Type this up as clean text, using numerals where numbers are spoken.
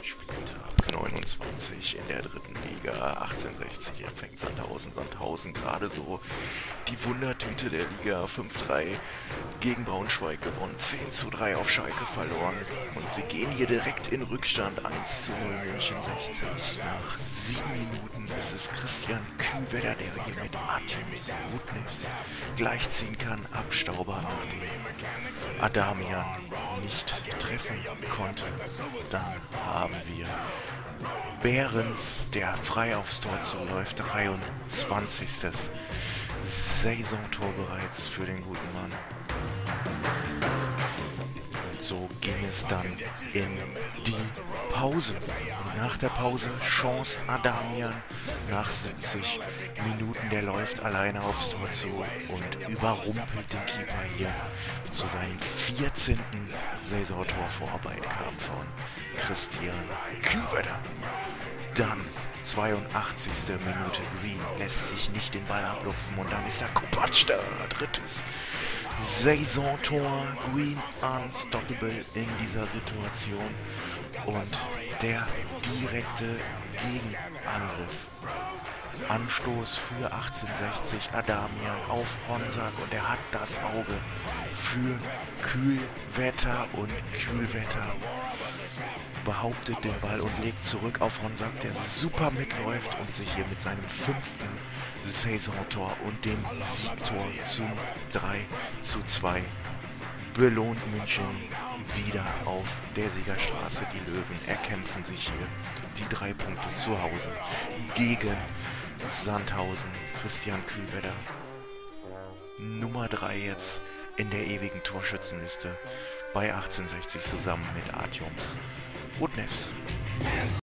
Spieltag 29 in der dritten Liga. 1860 empfängt Sandhausen gerade so die Wundertüte der Liga. 5:3 gegen Braunschweig gewonnen, 10:3 auf Schalke verloren. Und sie gehen hier direkt in Rückstand, 1:0 München 60. Nach 7 Minuten ist es Christian Kühlwetter, der hier mit Artemis Rudnevs gleichziehen kann. Abstauber, nachdem Adamian nicht treffen konnte. Dann haben wir Behrens, der frei aufs Tor zuläuft. 23. Saisontor bereits für den guten Mann. Und so ging es dann in die Pause. Und nach der Pause Chance Adamian nach 70 Minuten. Der läuft alleine aufs Tor zu und überrumpelt den Keeper hier. Zu seinem 14. Saisontor. Vorarbeit kam von Christian Kühlwetter. Dann 82. Minute, Green lässt sich nicht den Ball ablupfen und dann ist der Kopacz da. Drittes Saisontor. Green unstoppable in dieser Situation und der direkte Gegenangriff. Anstoß für 1860, Adamian auf Honsack und er hat das Auge für Kühlwetter und Kühlwetter behauptet den Ball und legt zurück auf Honsack, der super mitläuft und sich hier mit seinem 5. Saisontor und dem Siegtor zum 3:2 belohnt München wieder auf der Siegerstraße. Die Löwen erkämpfen sich hier die 3 Punkte zu Hause gegen Sandhausen. Christian Kühlwetter, Nummer 3 jetzt in der ewigen Torschützenliste bei 1860 zusammen mit Artemis Rudnevs.